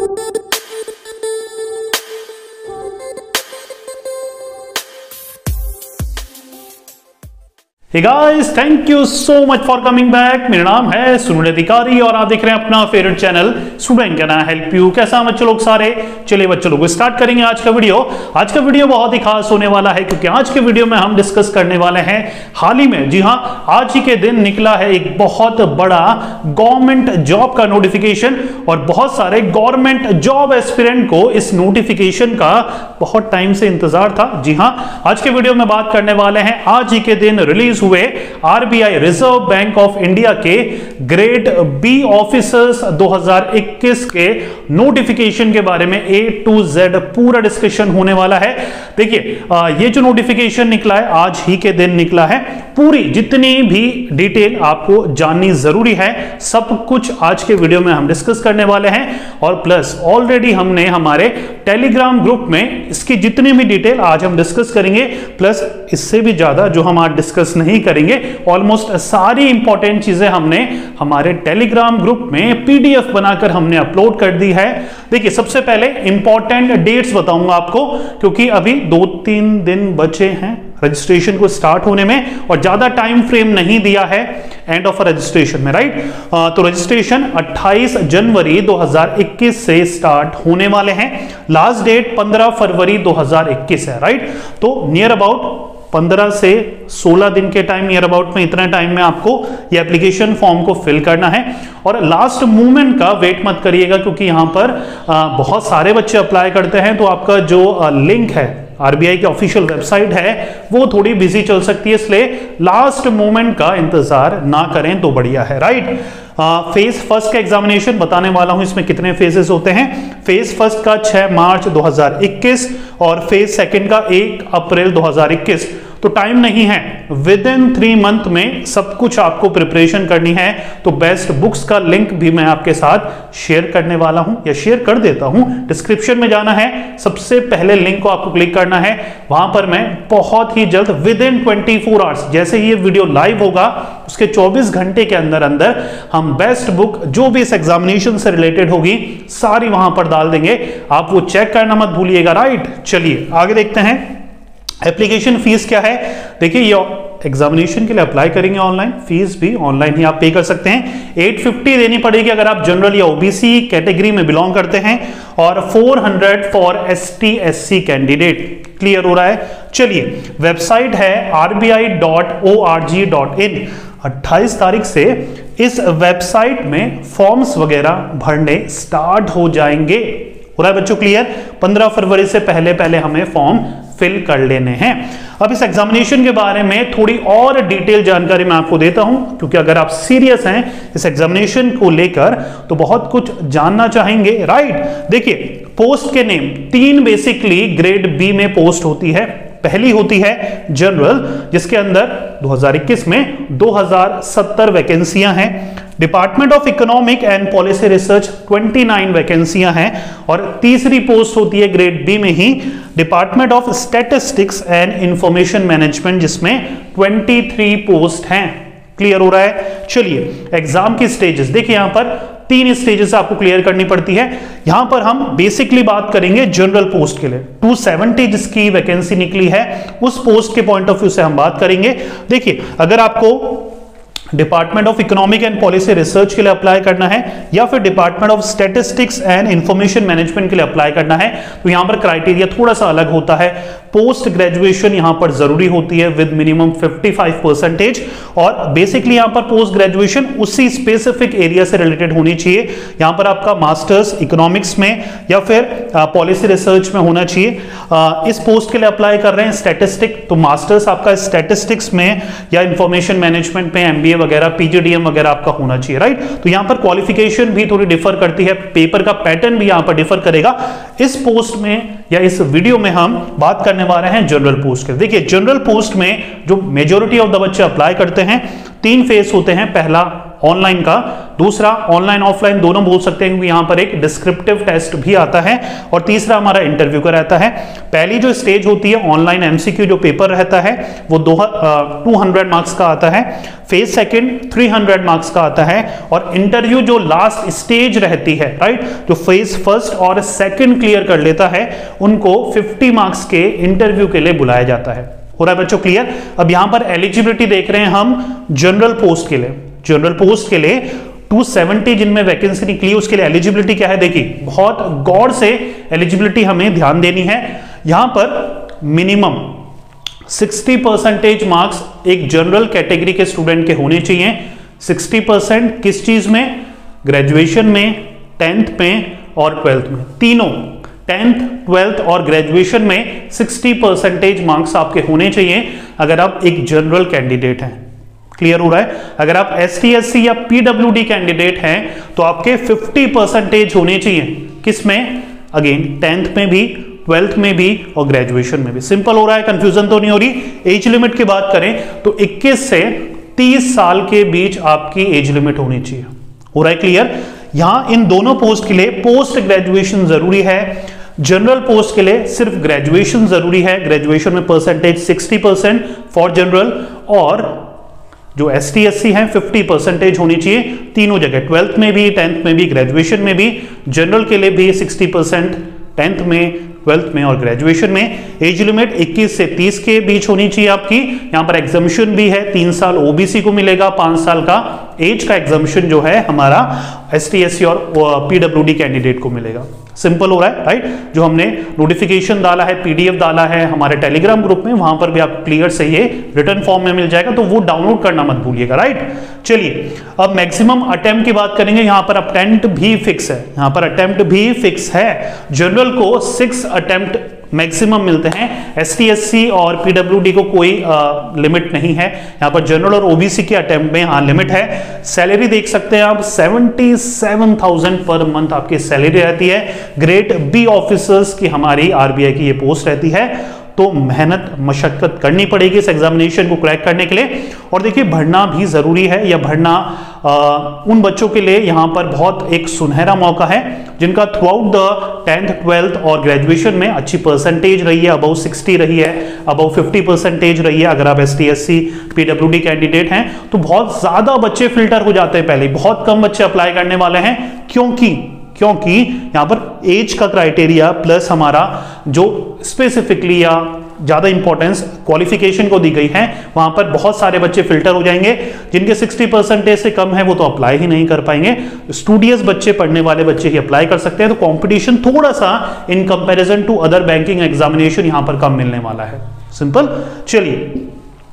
Hey guys, thank you so much for coming back। मेरा नाम है सुनील अधिकारी और आप देख रहे हैं अपना favourite channel student can I help you. कैसा बच्चों लोग सारे? चलिए बच्चों लोग स्टार्ट करेंगे आज का वीडियो। आज का वीडियो बहुत ही खास होने वाला है क्योंकि आज के वीडियो में हम डिस्कस करने वाले हैं हाल ही में, जी हाँ, आज ही के दिन निकला है एक बहुत बड़ा गवर्नमेंट जॉब का नोटिफिकेशन और बहुत सारे गवर्नमेंट जॉब एस्पिरेंट को इस नोटिफिकेशन का बहुत टाइम से इंतजार था। जी हाँ, आज के वीडियो में बात करने वाले हैं आज ही के दिन रिलीज हुए RBI reserve bank of India के ग्रेड बी ऑफिसर्स 2021 के नोटिफिकेशन के बारे में A to Z पूरा डिस्कशन होने वाला है। देखिए ये जो नोटिफिकेशन निकला है आज ही के दिन निकला है, पूरी जितनी भी डिटेल आपको जाननी जरूरी है सब कुछ आज के वीडियो में हम डिस्कस करने वाले हैं। और प्लस ऑलरेडी हमने हमारे टेलीग्राम ग्रुप में इसकी जितनी भी डिटेल आज हम डिस्कस करेंगे, प्लस इससे भी ज्यादा जो हम आज डिस्कस नहीं करेंगे, ऑलमोस्ट सारी इंपॉर्टेंट चीजें हमने हमारे टेलीग्राम ग्रुप में पीडीएफ बनाकर हमने अपलोड कर दी है। देखिए सबसे पहले इंपॉर्टेंट डेट्स बताऊंगा आपको क्योंकि अभी 2-3 दिन बचे हैं रजिस्ट्रेशन को स्टार्ट होने में और ज्यादा टाइम फ्रेम नहीं दिया है एंड ऑफ रजिस्ट्रेशन में, राइट। तो रजिस्ट्रेशन 28 जनवरी 2021 से स्टार्ट होने वाले हैं। लास्ट डेट 15 फरवरी 2021 है, राइट। तो नियर अबाउट 15 से 16 दिन के टाइम, नियर अबाउट में इतना टाइम में आपको ये एप्लीकेशन फॉर्म को फिल करना है। और लास्ट मूवमेंट का वेट मत करिएगा क्योंकि यहां पर बहुत सारे बच्चे अप्लाई करते हैं तो आपका जो लिंक है आरबीआई की ऑफिशियल वेबसाइट है वो थोड़ी बिजी चल सकती है, इसलिए लास्ट मोमेंट का इंतजार ना करें तो बढ़िया है, राइट। फेज फर्स्ट का एग्जामिनेशन बताने वाला हूं, इसमें कितने फेजेस होते हैं। फेज फर्स्ट का 6 मार्च 2021 और फेज सेकंड का 1 अप्रैल 2021। तो टाइम नहीं है, विद इन 3 मंथ में सब कुछ आपको प्रिपरेशन करनी है। तो बेस्ट बुक्स का लिंक भी मैं आपके साथ शेयर करने वाला हूं या शेयर कर देता हूं। डिस्क्रिप्शन में जाना है, सबसे पहले लिंक को आपको क्लिक करना है, वहां पर मैं बहुत ही जल्द विद इन 24 आवर्स, जैसे ये वीडियो लाइव होगा उसके 24 घंटे के अंदर अंदर हम बेस्ट बुक जो भी इस एग्जामिनेशन से रिलेटेड होगी सारी वहां पर डाल देंगे। आप वो चेक करना मत भूलिएगा, राइट। चलिए आगे देखते हैं एप्लीकेशन फीस क्या है। देखिए ये एग्जामिनेशन के लिए अप्लाई करेंगे ऑनलाइन, फीस भी ऑनलाइन ही आप पे कर सकते हैं। 850 देनी पड़ेगी अगर आप जनरल या ओबीसी कैटेगरी में बिलोंग करते हैं और 400 for ST SC candidate. Clear हो रहा है? चलिए वेबसाइट है rbi.org.in। 28 तारीख से इस वेबसाइट में फॉर्म्स वगैरह भरने स्टार्ट हो जाएंगे। हो रहा है बच्चों क्लियर? 15 फरवरी से पहले पहले हमें फॉर्म फिल कर लेने हैं। अब इस एग्जामिनेशन के बारे में थोड़ी और डिटेल जानकारी मैं आपको देता हूं क्योंकि अगर आप सीरियस हैं इस एग्जामिनेशन को लेकर तो बहुत कुछ जानना चाहेंगे, राइट। देखिए पोस्ट के नेम 3 बेसिकली ग्रेड बी में पोस्ट होती है। पहली होती है जनरल जिसके अंदर 2021 में 2070 वैकेंसियां हैं। Department of economic and policy research 29 वैकेंसियां हैं। और तीसरी पोस्ट होती है ग्रेड बी में ही department of statistics and information management जिसमें 23 पोस्ट हैं। क्लियर हो रहा है? चलिए एग्जाम की स्टेजेस देखिए, यहां पर 3 स्टेजेस आपको क्लियर करनी पड़ती है। यहां पर हम बेसिकली बात करेंगे जनरल पोस्ट के लिए 270 जिसकी वैकेंसी निकली है उस पोस्ट के पॉइंट ऑफ व्यू से हम बात करेंगे। देखिए अगर आपको department of economic and policy research के लिए अप्लाई करना है या फिर department of statistics and information management के लिए अप्लाई करना है तो यहां पर क्राइटेरिया थोड़ा सा अलग होता है। पोस्ट ग्रेजुएशन यहां पर जरूरी होती है विद मिनिमम 55%। और बेसिकली यहां पर पोस्ट ग्रेजुएशन उसी स्पेसिफिक एरिया से रिलेटेड होनी चाहिए। यहां पर आपका मास्टर्स इकोनॉमिक्स में या फिर पॉलिसी रिसर्च में होना चाहिए। इस पोस्ट के लिए अप्लाई कर रहे हैं स्टैटिस्टिक, तो मास्टर्स आपका स्टैटिस्टिक्स में या इंफॉर्मेशन मैनेजमेंट में एमबीए वगैरह पीजीडीएम वगैरह आपका होना चाहिए, राइट। तो यहां पर क्वालिफिकेशन भी थोड़ी डिफर करती है, पेपर का पैटर्न भी यहां पर डिफर करेगा। इस पोस्ट में या इस वीडियो में हम बात करने वाले हैं जनरल पोस्ट के। देखिए जनरल पोस्ट में जो मेजॉरिटी ऑफ द बच्चे अप्लाई करते हैं 3 फेज होते हैं। पहला ऑनलाइन का, दूसरा ऑनलाइन ऑफलाइन दोनों बोल सकते हैं क्योंकि यहां पर एक डिस्क्रिप्टिव टेस्ट भी आता है, और तीसरा हमारा इंटरव्यू का रहता है। पहली जो स्टेज होती है ऑनलाइन एमसीक्यू जो पेपर रहता है वो 200 मार्क्स का आता है, फेज सेकंड 300 मार्क्स का आता है, और इंटरव्यू जो लास्ट स्टेज रहती है, राइट, जो फेज फर्स्ट और सेकंड क्लियर कर लेता है उनको 50 मार्क्स के इंटरव्यू के लिए बुलाया जाता है। हो रहा है बच्चों क्लियर? अब यहां पर एलिजिबिलिटी देख रहे हैं हम जनरल पोस्ट के लिए। जनरल पोस्ट के लिए 270 जिनमें वैकेंसी निकली उसके लिए एलिजिबिलिटी क्या है, देखिए बहुत गौर से एलिजिबिलिटी हमें ध्यान देनी है। यहां पर मिनिमम 60% मार्क्स एक जनरल कैटेगरी के स्टूडेंट के होने चाहिए। 60% किस चीज में? ग्रेजुएशन में, 10th में और 12th में, तीनों 10th, 12th और ग्रेजुएशन में 60% मार्क्स आपके होने चाहिए अगर आप एक जनरल कैंडिडेट हैं। क्लियर हो रहा है? अगर आप ST SC या PWD कैंडिडेट हैं तो आपके 50% होने चाहिए किसमें? अगेन 10th में भी, 12th में भी और ग्रेजुएशन में भी। सिंपल हो रहा है, कंफ्यूजन तो नहीं हो रही। एज लिमिट की बात करें तो 21 से 30 साल के बीच आपकी एज लिमिट होनी चाहिए। हो रहा है क्लियर? यहां इन दोनों पोस्ट के लिए पोस्ट ग्रेजुएशन जरूरी है। जनरल पोस्ट के लिए सिर्फ ग्रेजुएशन जरूरी है, ग्रेजुएशन में परसेंटेज 60% फॉर जनरल, और जो ST SC है 50% होनी चाहिए तीनों जगह, 12th में भी, 10th में भी, ग्रेजुएशन में भी। जनरल के लिए भी 60% 10th में, 12th में और ग्रेजुएशन में। एज लिमिट 21 से 30 के बीच होनी चाहिए आपकी। यहां पर एग्जामिशन भी है, 3 साल OBC को मिलेगा, 5 साल का एज का एग्जामिशन जो है हमारा ST SC और PWD कैंडिडेट को मिलेगा। सिंपल हो रहा है, राइट? जो हमने नोटिफिकेशन डाला है, PDF डाला है हमारे टेलीग्राम ग्रुप में, वहां पर भी आप क्लियर से ये रिटर्न फॉर्म में मिल जाएगा, तो वो डाउनलोड करना मत भूलिएगा, राइट? चलिए अब मैक्सिमम अटेम्प्ट की बात करेंगे। यहां पर अटेम्प्ट भी फिक्स है, यहां पर अटेम्प्ट भी फिक्स है। जनरल को 6 अटेम्प्ट मैक्सिमम मिलते हैं, ST SC और PWD को कोई लिमिट नहीं है। यहां पर जनरल और OBC के अटेम्प्ट में हाँ लिमिट है। सैलरी देख सकते हैं आप 77,000 पर मंथ आपकी सैलरी रहती है। ग्रेड B ऑफिसर्स की हमारी RBI की ये पोस्ट रहती है, तो मेहनत मशक्कत करनी पड़ेगी इस एग्जामिनेशन को क्रैक करने के लिए। और देखिए भरना भी जरूरी है, या भरना उन बच्चों के लिए यहां पर बहुत एक सुनहरा मौका है जिनका through out the 10th, 12th और ग्रेजुएशन में अच्छी परसेंटेज रही है, अबव 60 रही है, अबव 50% रही है। अगर आप ST SC PWD कैंडिडेट हैं तो बहुत ज्यादा बच्चे फिल्टर हो जाते हैं, पहले बहुत कम बच्चे अप्लाई करने वाले हैं, क्योंकि यहां पर एज का क्राइटेरिया प्लस हमारा जो स्पेसिफिकली या ज्यादा इंपॉर्टेंस क्वालिफिकेशन को दी गई है, वहां पर बहुत सारे बच्चे फिल्टर हो जाएंगे। जिनके 60% से कम है वो तो अप्लाई ही नहीं कर पाएंगे। स्टूडियस बच्चे, पढ़ने वाले बच्चे ही अप्लाई कर सकते हैं। तो कंपटीशन थोड़ा सा in comparison to other banking examination यहां पर कम मिलने वाला है। सिंपल। चलिए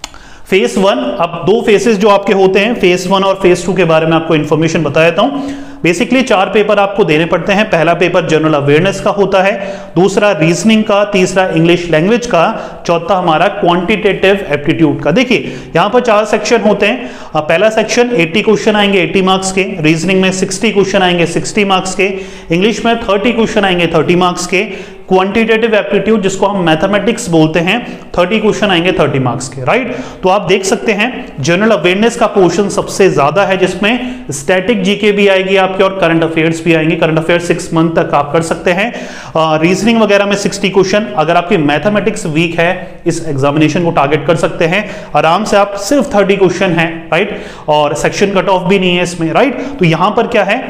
फेज 1, अब 2 फेसेस जो आपके होते हैं, फेज 1 और फेज 2 के बारे में आपको इंफॉर्मेशन बता देता हूं। बेसिकली 4 पेपर आपको देने पड़ते हैं। पहला पेपर जनरल अवेयरनेस का होता है, दूसरा रीजनिंग का, तीसरा इंग्लिश लैंग्वेज का, चौथा हमारा क्वांटिटेटिव एप्टीट्यूड का। देखिए यहां पर 4 सेक्शन होते हैं। पहला सेक्शन 80 क्वेश्चन आएंगे 80 मार्क्स के, रीजनिंग में 60 क्वेश्चन आएंगे 60 मार्क्स के, इंग्लिश में 30 क्वेश्चन आएंगे 30 मार्क्स के, क्वांटिटेटिव एप्टीट्यूड जिसको हम मैथमेटिक्स बोलते हैं 30 क्वेश्चन आएंगे 30 मार्क्स के, राइट? तो आप देख सकते हैं जनरल अवेयरनेस का पोर्शन सबसे ज्यादा है, जिसमें स्टैटिक जीके भी आएगी आपके और करंट अफेयर्स भी आएंगे। करंट अफेयर्स 6 मंथ तक आप कर सकते हैं। रीजनिंग वगैरह में 60 क्वेश्चन। अगर आपकी मैथमेटिक्स वीक है इस एग्जामिनेशन को टारगेट कर सकते हैं आराम से, आप सिर्फ 30 क्वेश्चन है, राइट? और सेक्शन कट ऑफ भी नहीं है इसमें, राइट? तो यहां पर क्या है,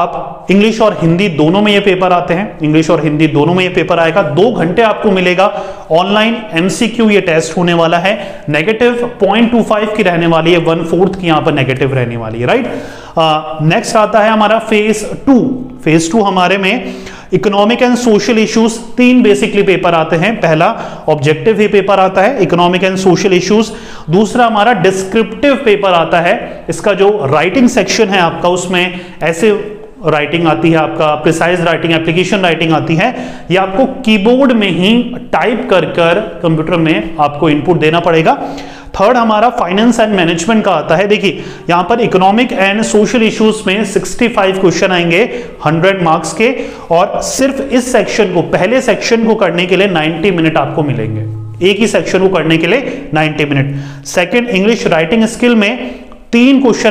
आप इंग्लिश और हिंदी दोनों में ये पेपर आते हैं, इंग्लिश और हिंदी दोनों में पेपर आएगा। 2 घंटे आपको मिलेगा। ऑनलाइन MCQ ये टेस्ट होने वाला है। नेगेटिव 0.25 की रहने वाली है, 1/4 की यहां पर नेगेटिव रहने वाली है, राइट? नेक्स्ट आता है हमारा फेज 2। फेज 2 हमारे में economic and social issues 3 basically paper आते हैं। पहला ऑब्जेक्टिव ही पेपर आता है, इकोनॉमिक एंड सोशल इश्यूज। दूसरा हमारा डिस्क्रिप्टिव पेपर आता है। इसका जो राइटिंग सेक्शन है आपका, उसमें ऐसे राइटिंग आती है, आपका प्रिसाइज राइटिंग, एप्लीकेशन राइटिंग आती है। ये आपको कीबोर्ड में ही टाइप कर कंप्यूटर में आपको इनपुट देना पड़ेगा। थर्ड हमारा फाइनेंस एंड मैनेजमेंट का आता है। देखिए यहां पर इकोनॉमिक एंड सोशल इश्यूज में 65 क्वेश्चन आएंगे 100 मार्क्स के, और सिर्फ इस सेक्शन को, पहले सेक्शन को करने के लिए 90 मिनट आपको मिलेंगे। एक ही सेक्शन को करने के लिए 90 minute. Second English writing skill में तीन क्वेश्चन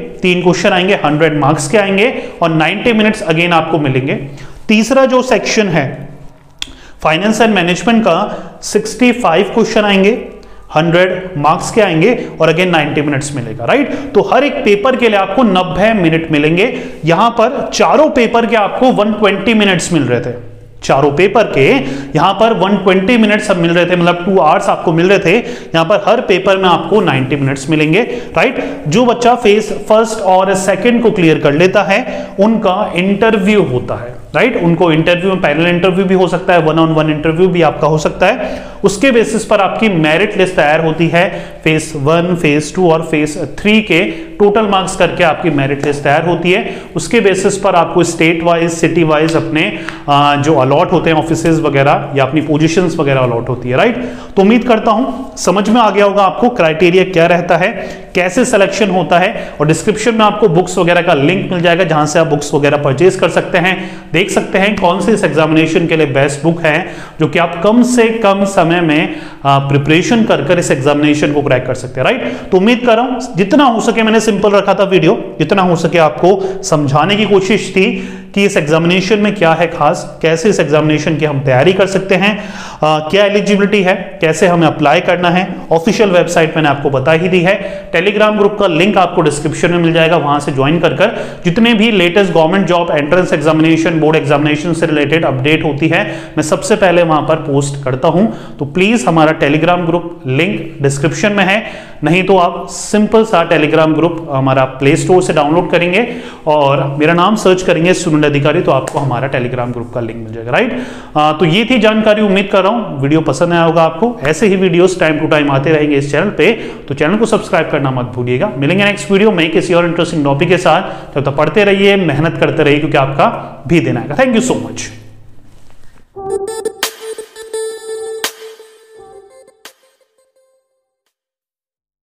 आएंगे 100 मार्क्स के आएंगे और 90 मिनट्स अगेन आपको मिलेंगे। तीसरा जो सेक्शन है फाइनेंस एंड मैनेजमेंट का 65 क्वेश्चन आएंगे, 100 मार्क्स के आएंगे और अगेन 90 मिनट्स मिलेगा, राइट। तो हर एक पेपर के लिए आपको 90 मिनट मिलेंगे। यहां पर चारों पेपर के आपको 120 मिनट्स मिल रहे थे, चारों पेपर के यहां पर 120 मिनट्स सब मिल रहे थे, मतलब 2 आवर्स आपको मिल रहे थे। यहां पर हर पेपर में आपको 90 मिनट्स मिलेंगे, राइट। जो बच्चा फेज फर्स्ट और सेकंड को क्लियर कर लेता है उनका इंटरव्यू होता है, राइट। उनको इंटरव्यू में पैनल इंटरव्यू भी हो सकता है, 1-on-1 इंटरव्यू भी आपका हो सकता है। उसके बेसिस पर आपकी मेरिट लिस्ट तैयार होती है। फेज 1, फेज 2 और फेज 3 के टोटल मार्क्स करके आपकी मेरिट लिस्ट तैयार होती है। उसके बेसिस पर आपको स्टेट वाइज, सिटी वाइज अपने जो अलॉट होते हैं ऑफिसेज वगैरह या अपनी पोजीशंस वगैरह अलॉट होती है, राइट। तो उम्मीद करता हूं समझ में आ गया होगा आपको क्राइटेरिया क्या रहता है, कैसे सिलेक्शन होता है। और डिस्क्रिप्शन में आपको बुक्स वगैरह का लिंक मिल जाएगा जहां से आप बुक्स वगैरह परचेज कर सकते हैं। देख सकते हैं कौन से इस एग्जामिनेशन के लिए बेस्ट बुक है जो कि आप कम से कम समय में प्रिपरेशन कर इस एग्जामिनेशन को क्रैक कर सकते हैं, राइट। तो उम्मीद कर रहा हूं जितना हो सके मैंने सिंपल रखा था वीडियो, जितना हो सके आपको समझाने की कोशिश थी कि इस एग्जामिनेशन में क्या है खास, कैसे इस एग्जामिनेशन की हम तैयारी कर सकते हैं, क्या एलिजिबिलिटी है, कैसे हमें अप्लाई करना है। ऑफिशियल वेबसाइट मैंने आपको बता ही दी है। टेलीग्राम ग्रुप का लिंक आपको डिस्क्रिप्शन में मिल जाएगा, वहां से ज्वाइन कर जितने भी latest government job, entrance examination, board examination से रिलेटेड अपडेट होती है मैं सबसे पहले वहां पर पोस्ट करता हूं। तो प्लीज हमारा टेलीग्राम ग्रुप लिंक डिस्क्रिप्शन में है, नहीं तो आप सिंपल सा टेलीग्राम ग्रुप हमारा प्ले स्टोर से डाउनलोड करेंगे और मेरा नाम सर्च करेंगे सुनील अधिकारी, तो आपको हमारा टेलीग्राम ग्रुप का लिंक मिल जाएगा, राइट। तो ये थी जानकारी। उम्मीद कर रहा हूं वीडियो पसंद आया होगा आपको। ऐसे ही वीडियोस टाइम टू टाइम आते रहेंगे इस चैनल पे, तो चैनल को सब्सक्राइब करना मत भूलिएगा। मिलेंगे नेक्स्ट वीडियो में किसी और इंटरेस्टिंग टॉपिक के साथ। तब तक पढ़ते रहिए, मेहनत करते रहिए, क्योंकि आपका भी दिन आएगा। Thank you so much.